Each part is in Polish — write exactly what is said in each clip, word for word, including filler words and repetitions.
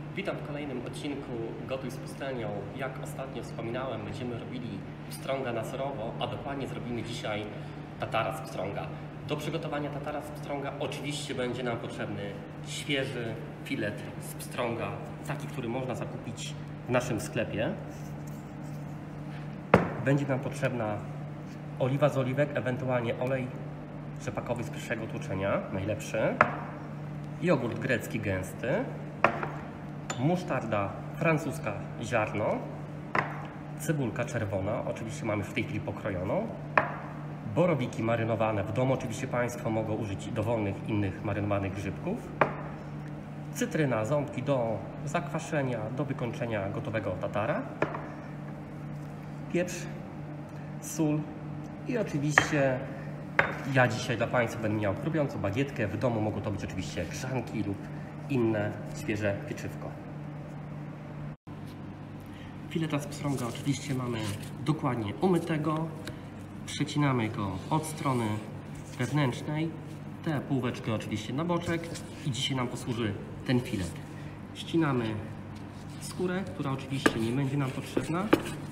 Witam w kolejnym odcinku Gotuj z pustelnią. Jak ostatnio wspominałem, będziemy robili pstrąga na serowo, a dokładnie zrobimy dzisiaj tatara z pstrąga. Do przygotowania tatara z pstrąga oczywiście będzie nam potrzebny świeży filet z pstrąga, taki, który można zakupić w naszym sklepie. Będzie nam potrzebna oliwa z oliwek, ewentualnie olej rzepakowy z pierwszego tłuczenia, najlepszy, jogurt grecki gęsty, musztarda francuska ziarno, cebulka czerwona, oczywiście mamy w tej chwili pokrojoną, borowiki marynowane, w domu oczywiście Państwo mogą użyć dowolnych innych marynowanych grzybków, cytryna, ząbki do zakwaszenia, do wykończenia gotowego tatara, pieprz, sól i oczywiście ja dzisiaj dla Państwa będę miał chrupiącą bagietkę. W domu mogą to być oczywiście grzanki lub inne świeże pieczywko. Fileta z pstrąga oczywiście mamy dokładnie umytego. Przecinamy go od strony wewnętrznej. Tę półeczkę oczywiście na boczek i dzisiaj nam posłuży ten filet. Ścinamy skórę, która oczywiście nie będzie nam potrzebna.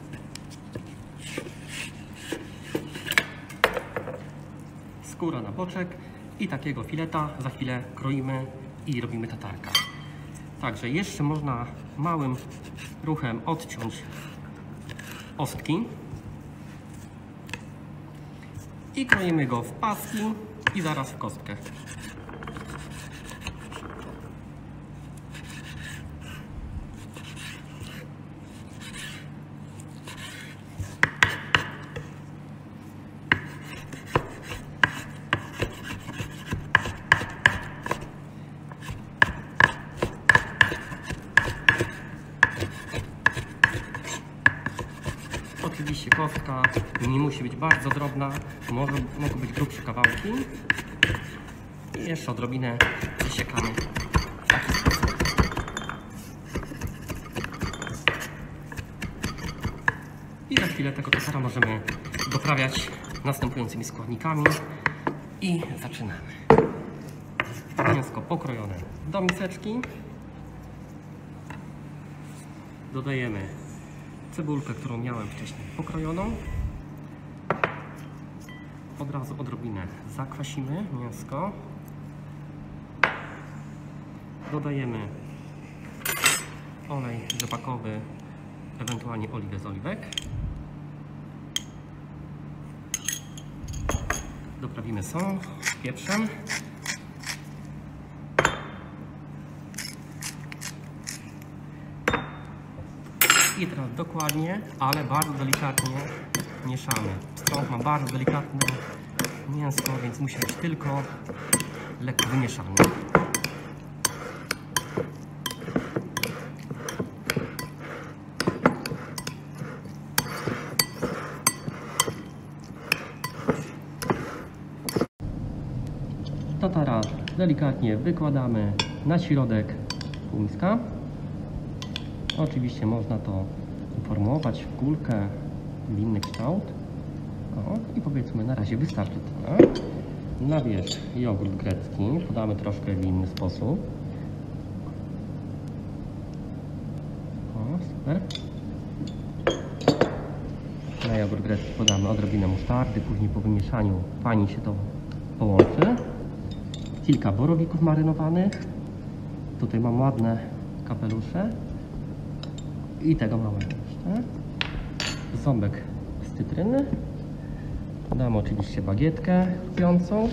Skóra na boczek i takiego fileta za chwilę kroimy i robimy tatarka. Także jeszcze można małym ruchem odciąć ostki i kroimy go w paski i zaraz w kostkę. Oczywiście kostka nie musi być bardzo drobna, może, mogą być grubsze kawałki. I jeszcze odrobinę wysiekamy w taki sposób. I za chwilę tego tatara możemy doprawiać następującymi składnikami. I zaczynamy. Mięsko pokrojone do miseczki. Dodajemy cebulkę, którą miałem wcześniej pokrojoną. Od razu odrobinę zakwasimy mięsko. Dodajemy olej rzepakowy, ewentualnie oliwę z oliwek. Doprawimy solą, pieprzem. I teraz dokładnie, ale bardzo delikatnie mieszamy. Pstrąg ma bardzo delikatne mięsko, więc musi być tylko lekko wymieszany. Tatara delikatnie wykładamy na środek półmiska. Oczywiście można to uformować w kulkę, w inny kształt. O, i powiedzmy na razie wystarczy tyle. Na wierzch jogurt grecki podamy troszkę w inny sposób. O, super. Na jogurt grecki podamy odrobinę musztardy, później po wymieszaniu fajnie się to połączy. Kilka borowików marynowanych. Tutaj mam ładne kapelusze. I tego mamy jeszcze. Ząbek z cytryny. Damy oczywiście bagietkę chrupiącą.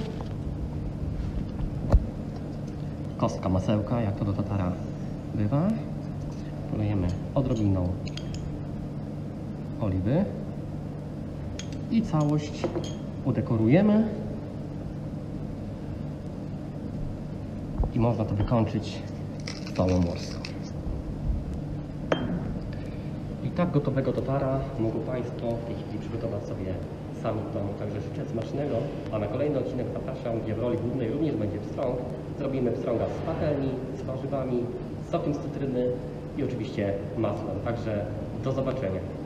Kostka masełka, jak to do tatara bywa. Polejemy odrobiną oliwy. I całość udekorujemy. I można to wykończyć solą morską. I tak gotowego tatara mogą Państwo w tej chwili przygotować sobie sami w domu. Także życzę smacznego, a na kolejny odcinek zapraszam, gdzie w roli głównej również będzie pstrąg. Zrobimy pstrąga z patelni, z warzywami, z sokiem z cytryny i oczywiście masłem. Także do zobaczenia.